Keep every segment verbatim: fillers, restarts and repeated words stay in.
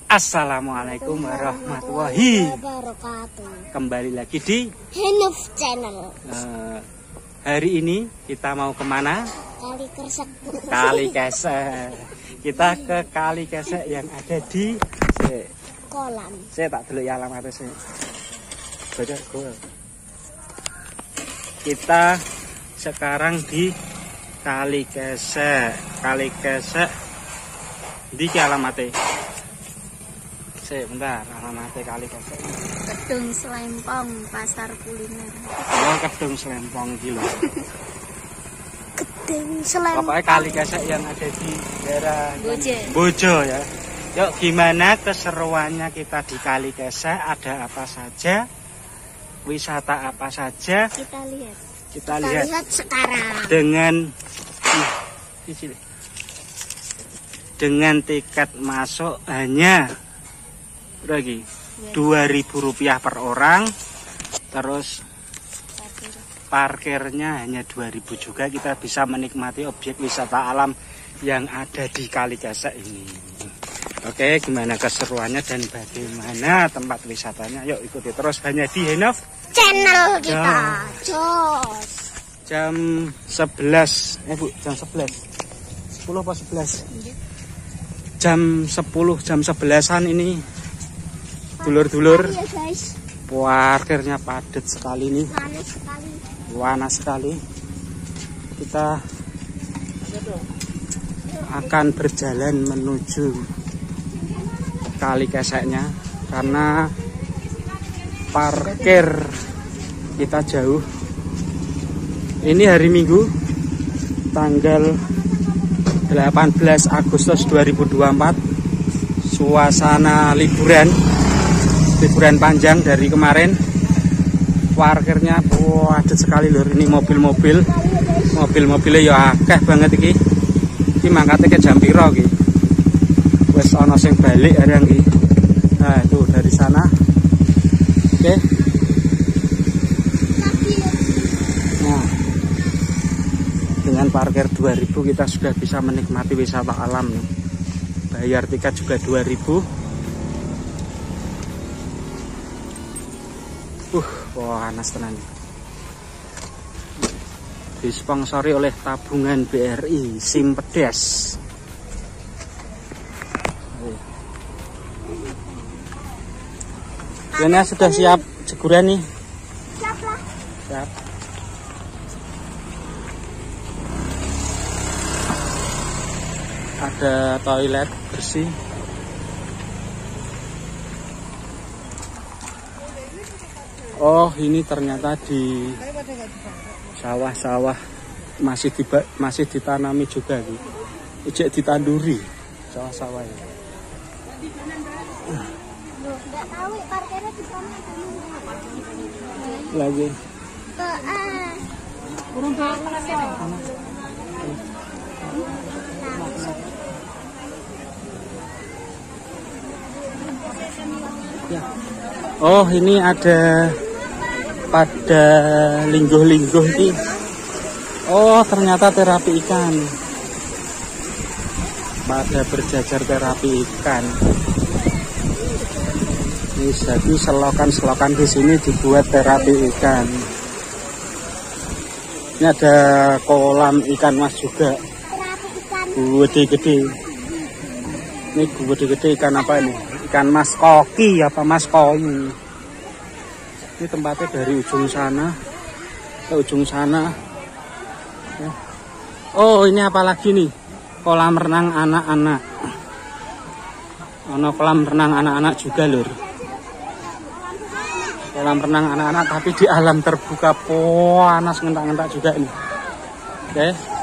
Assalamualaikum warahmatullahi wabarakatuh. Kembali lagi di Henuf Channel. uh, Hari ini kita mau kemana? Kali Kresek. Kali Kesek. Kita ke Kali Kesek yang ada di se, Kolam. Saya tak dulu ya alamatnya sih. Baca gua. Kita sekarang di Kali Kesek. Kali Kesek. Di alamatnya. Saya bentar, alamatnya Kali Kesek. Kedung Slempong, pasar kuliner. Oh, Kedung Slempong gitu. Kedung Slempong. Pokoknya Kali Kesek yang ada di daerah Bojo. Bojo ya. Yuk, gimana keseruannya kita di Kali Kesek? Ada apa saja? Wisata apa saja? Kita lihat. Kita, Kita lihat. lihat sekarang. Dengan ih, di sini. Dengan tiket masuk hanya lagi dua ribu rupiah per orang, terus parkirnya hanya dua ribu juga. Kita bisa menikmati objek wisata alam yang ada di Kali Kesek ini. Oke, gimana keseruannya dan bagaimana tempat wisatanya? Yuk ikuti terus hanya di Henuf Channel kita. Ya. Jos. Jam sebelas, eh Bu, jam sebelas. sepuluh apa sebelas? Jam sepuluh, jam sebelasan ini. Dulur-dulur, ya guys, parkirnya padat sekali nih, panas sekali. panas sekali. Kita akan berjalan menuju Kali Keseknya karena parkir kita jauh. Ini hari Minggu, tanggal delapan belas Agustus dua ribu dua puluh empat. Suasana liburan. Liburan panjang dari kemarin. Parkirnya padat sekali lur. Ini mobil-mobil, mobil-mobilnya ya akeh banget iki. Iki mangkate ke jam piro iki? Wis ana sing balik areng iki. Nah, itu dari sana. Oke. Nah, dengan parkir dua ribu kita sudah bisa menikmati wisata alam nih. Bayar tiket juga dua ribu. Uh, wah, panas tenan. Disponsori oleh tabungan B R I SIM pedes. Ini sudah siap jeguran nih. Siap lah. Siap. Ada toilet bersih. Oh, ini ternyata di sawah-sawah masih di, masih ditanami juga nih. Ijek ditanduri sawah-sawah ya. Enggak tahu parkirnya di sana. Lagi. Ke ah. Burung ya. Oh, ini ada pada lingguh-lingguh ini. Oh, ternyata terapi ikan. Pada berjajar terapi ikan. Ini jadi selokan-selokan di sini dibuat terapi ikan. Ini ada kolam ikan mas juga. Gede-gede. Ini gede-gede ikan apa ini? Ikan mas koki apa mas koi. Ini tempatnya dari ujung sana ke ujung sana. Oh, ini apa lagi nih? Kolam renang anak-anak. Ono kolam renang anak-anak juga lur. Kolam renang anak-anak tapi di alam terbuka, panas ngentak-ngentak juga ini. Oke.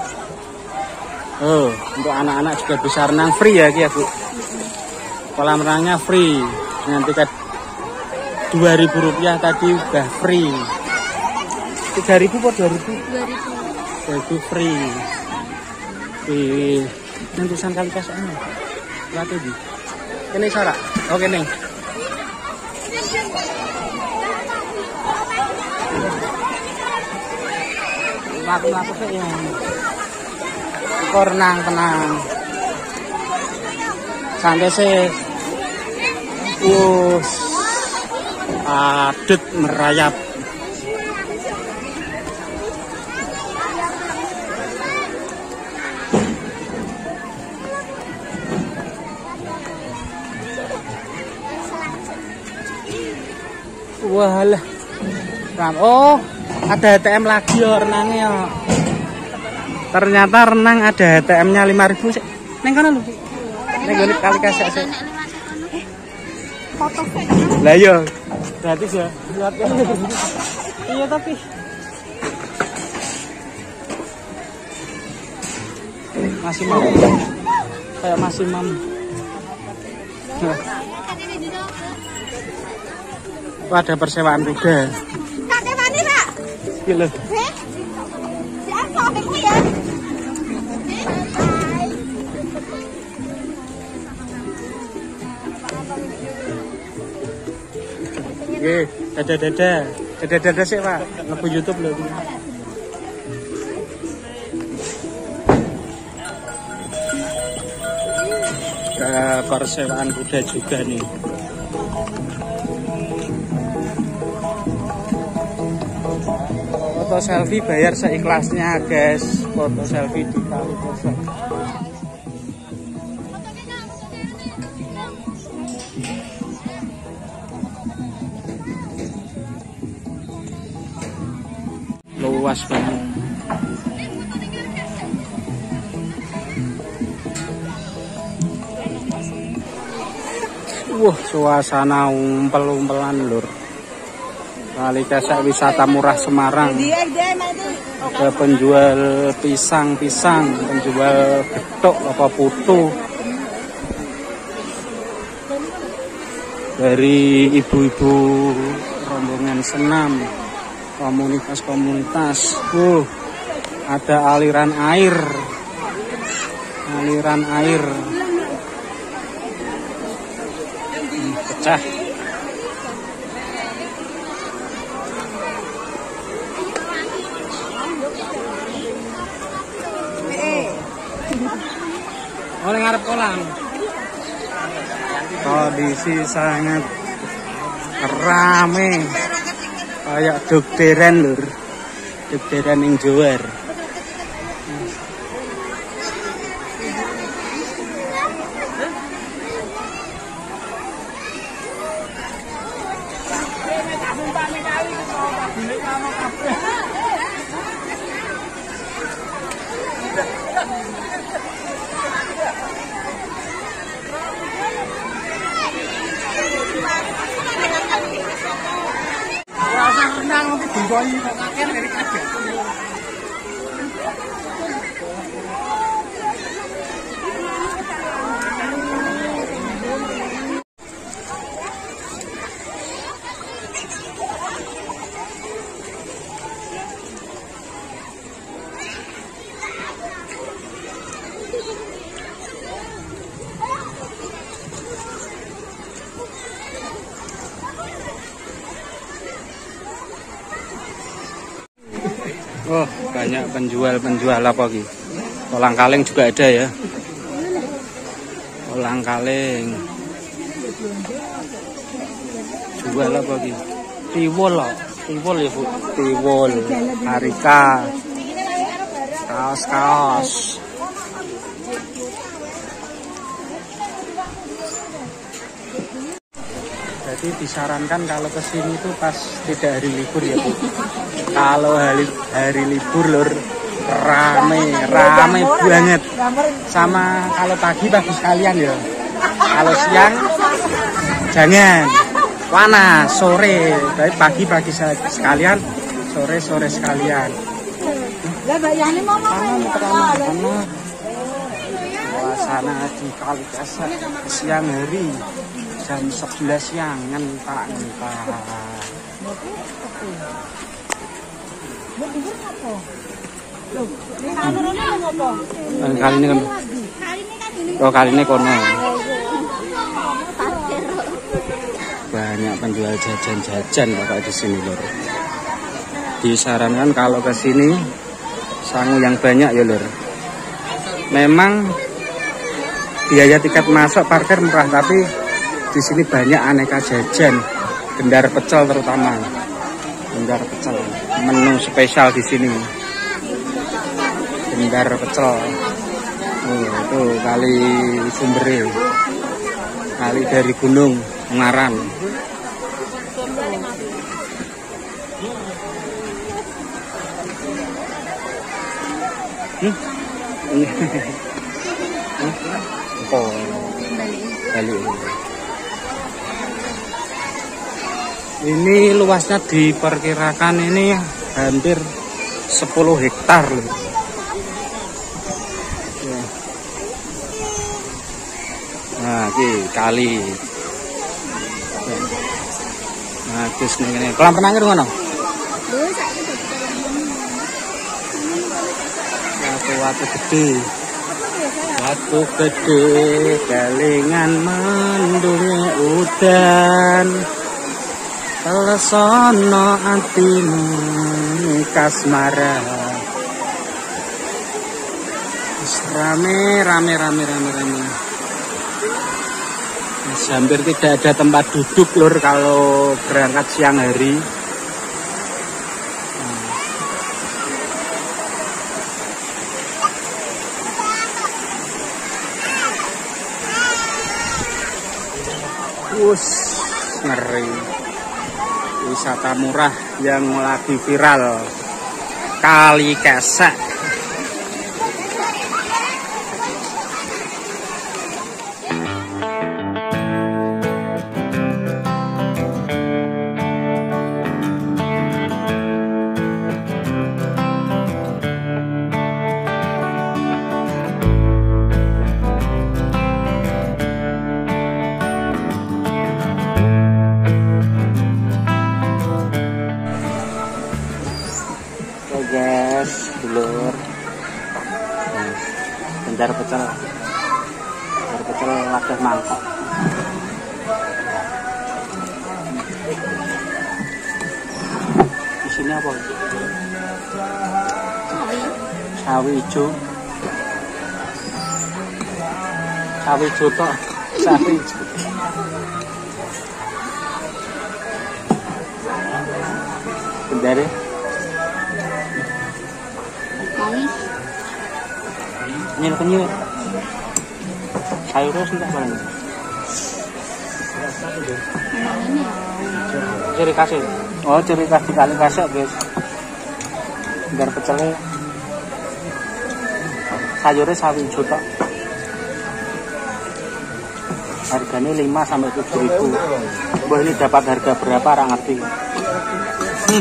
Oh, untuk anak-anak juga bisa renang free ya, ya Bu. Kolam renangnya free dengan tiket dua ribu rupiah tadi udah free. tiga ribu atau dua ribu? dua ribu. dua ribu free. Di nentusan Kali Keseknya. Lihat ini. Ini Sarah. Oke nih. Laku-laku sih ya. Kok renang tenang. Santai sih. Wus, padet merayap. Walah. Oh, ada H T M lagi ya renangnya. Ternyata renang ada H T M-nya lima ribu sih. Neng kana lho. Neng ngene kali kasek sih. Foto. Lah iya. Gratis ya. Lihat. Iya tapi masih mau. Kayak masih mam. Ada persewaan kuda. Kak Tewani, Kak. Gila. Eh? Siapa adikku ya? Oke, dada-dada. Dada-dada sih, Pak. Ngebu YouTube loh. Ke persewaan kuda juga nih. Foto selfie bayar seikhlasnya, guys. Foto selfie di Kali Kosong. Luas banget. Wah, suasana umpel-umpelan lur. Kali Kesek wisata murah Semarang. Ada penjual pisang-pisang, penjual getuk apa putu. Dari ibu-ibu rombongan senam, komunitas-komunitas. Uh, ada aliran air. Aliran air. Hmm, pecah. Oleh ngarep kolam. Kondisi sangat rame. Kayak dokteran lur. Dokteran yang Jawa. Oh, banyak penjual-penjual apa gitu. Kolang kaling juga ada ya. Kolang kaling. Jual apa gitu. Tiwol loh. Tiwol ya, Bu. Tiwol. Harika. Kaos-kaos. Jadi disarankan kalau ke sini tuh pas tidak hari libur ya, Bu. Kalau hari, hari libur lur rame, rame banget. Sama kalau pagi pagi sekalian ya. Kalau siang jangan. Panas, sore, baik pagi pagi sekalian, sore sore sekalian. Lah bayane mau mau. Suasana di Kali Kesek siang hari. Jam sebelas siang ngentak-ngentak. Hmm. Kali ini kan. Oh, kali ini kono. Banyak penjual jajan-jajan Bapak di sini, Lur. Disarankan kalau ke sini sangu yang banyak ya, Lur. Memang biaya tiket masuk parkir murah, tapi di sini banyak aneka jajan, gendar pecel terutama. Gendar pecel, menu spesial di sini. Gendar pecel. Oh, itu kali Sumbere. Kali dari Gunung Ungaran. Hmm? Oh, balik. Ini luasnya diperkirakan ini hampir sepuluh hektar loh. Ya. Nah, ini kali. Nah, terus ini kolam renang itu mana? Watu gede, watu gede, kelingan mendungnya udan, telesono atimu kasmara. Rame, rame, rame, rame, rame. Hampir tidak ada tempat duduk lur kalau berangkat siang hari. Us, ngeri. Wisata murah yang lagi viral, Kali Kesek. Guys, dulur, gendar pecel, gendar pecel wadah mangkok. Di sini apa? Sawi. Sawi hijau. Sawi hijau toh, sawi hijau. Gendar. Nyil-nyil sayurnya sudah paling ciri kasih. Oh, ciri khas di Kali Kesek guys, gendar pecelnya sayurnya sawi hijau tok. Harganya lima sampai tujuh ribu. Wah, ini dapat harga berapa orang ngerti. hmm.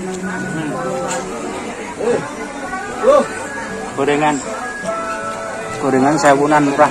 Hmm. Gorengan gorengan sewunan murah.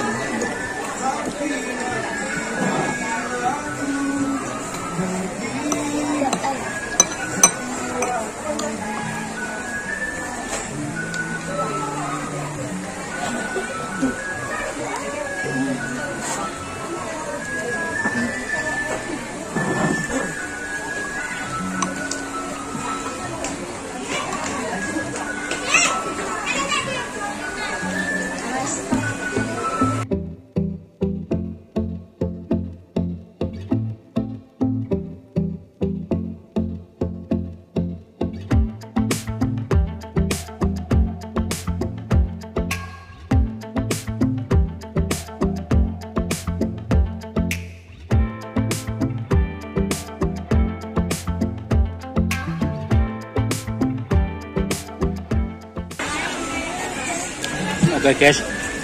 Oke guys,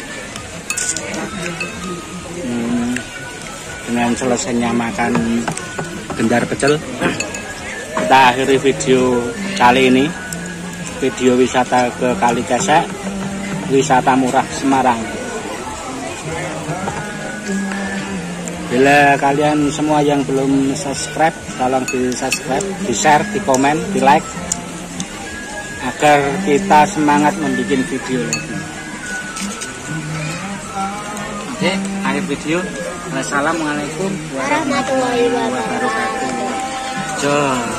hmm, dengan selesainya makan gendar pecel, kita akhiri video kali ini, video wisata ke Kali Kesek, wisata murah Semarang. Bila kalian semua yang belum subscribe, tolong di subscribe, di share, di komen, di like, agar kita semangat membuat video lagi. Oke, akhir video. Wassalamualaikum warahmatullahi wabarakatuh.